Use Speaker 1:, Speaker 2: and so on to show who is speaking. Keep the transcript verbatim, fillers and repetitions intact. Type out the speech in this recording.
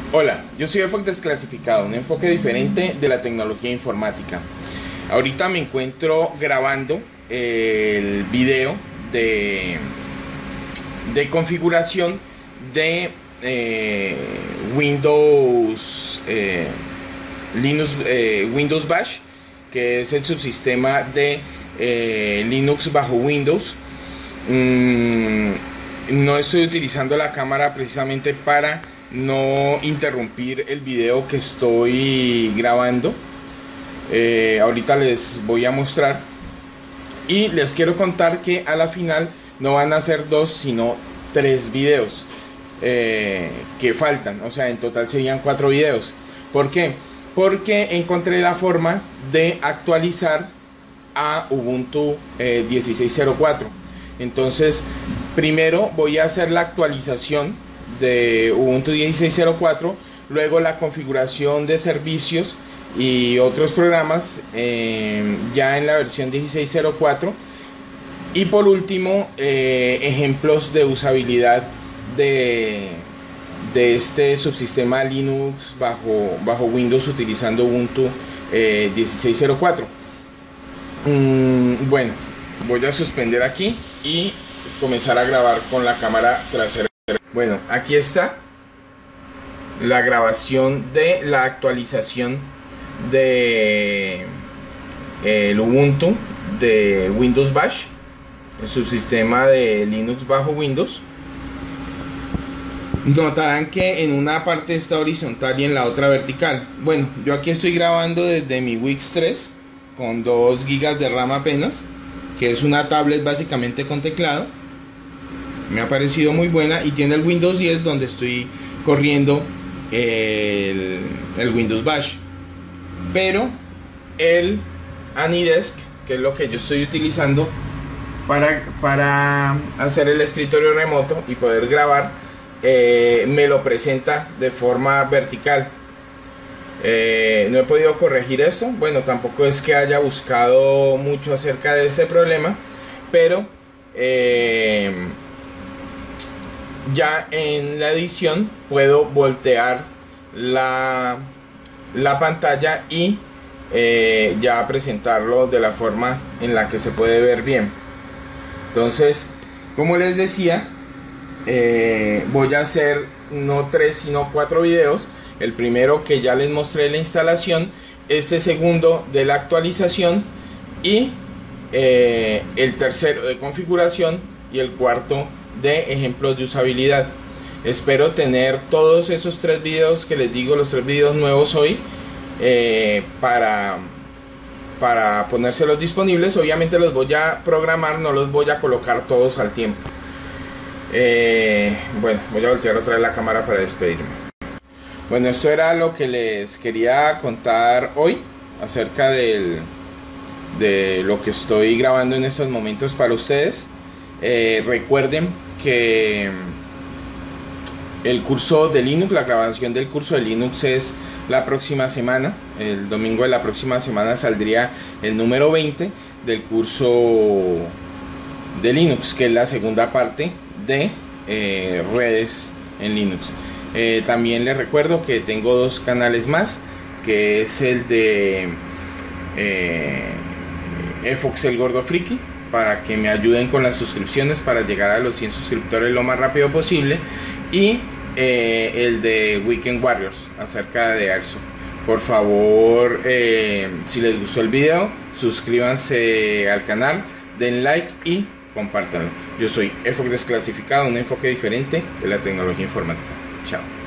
Speaker 1: Hola, yo soy Efoc Desclasificado, un enfoque diferente de la tecnología informática. Ahorita me encuentro grabando el video de, de configuración de eh, Windows eh, Linux eh, Windows Bash, que es el subsistema de eh, Linux bajo Windows. Mm, no estoy utilizando la cámara precisamente para no interrumpir el video que estoy grabando. Eh, ahorita les voy a mostrar y les quiero contar que a la final no van a ser dos sino tres videos eh, que faltan, o sea, en total serían cuatro videos. ¿Por qué? Porque encontré la forma de actualizar a Ubuntu eh, dieciséis cero cuatro. Entonces, primero voy a hacer la actualización de Ubuntu dieciséis cero cuatro, luego la configuración de servicios y otros programas eh, ya en la versión dieciséis cero cuatro, y por último eh, ejemplos de usabilidad de, de este subsistema Linux bajo, bajo Windows utilizando Ubuntu eh, dieciséis cero cuatro. mm, bueno, voy a suspender aquí y comenzar a grabar con la cámara trasera. Bueno, aquí está la grabación de la actualización de eh, el Ubuntu de Windows Bash, el subsistema de Linux bajo Windows. Notarán que en una parte está horizontal y en la otra vertical. Bueno, yo aquí estoy grabando desde mi Wix tres con dos gigas de RAM apenas, que es una tablet básicamente con teclado. Me ha parecido muy buena y tiene el Windows diez donde estoy corriendo el, el Windows Bash. Pero el AnyDesk, que es lo que yo estoy utilizando para, para hacer el escritorio remoto y poder grabar, eh, me lo presenta de forma vertical. Eh, no he podido corregir esto. Bueno, tampoco es que haya buscado mucho acerca de este problema, pero eh, ya en la edición puedo voltear la, la pantalla y eh, ya presentarlo de la forma en la que se puede ver bien. Entonces, como les decía, eh, voy a hacer no tres sino cuatro videos. El primero, que ya les mostré la instalación, este segundo de la actualización, y eh, el tercero de configuración, y el cuarto de ejemplos de usabilidad. Espero tener todos esos tres videos que les digo, los tres videos nuevos hoy, eh, para, para ponérselos disponibles. Obviamente los voy a programar, no los voy a colocar todos al tiempo. Eh, bueno, voy a voltear otra vez la cámara para despedirme. Bueno, esto era lo que les quería contar hoy acerca del, de lo que estoy grabando en estos momentos para ustedes. Eh, recuerden que el curso de Linux, la grabación del curso de Linux es la próxima semana. El domingo de la próxima semana saldría el número veinte del curso de Linux, que es la segunda parte de eh, redes en Linux. Eh, también les recuerdo que tengo dos canales más, que es el de eh, Efox el Gordo Friki, para que me ayuden con las suscripciones para llegar a los cien suscriptores lo más rápido posible, y eh, el de Weekend Warriors acerca de Airsoft. Por favor, eh, si les gustó el video, suscríbanse al canal, den like y compártanlo. Yo soy Efoc Desclasificado, un enfoque diferente de la tecnología informática. Chao.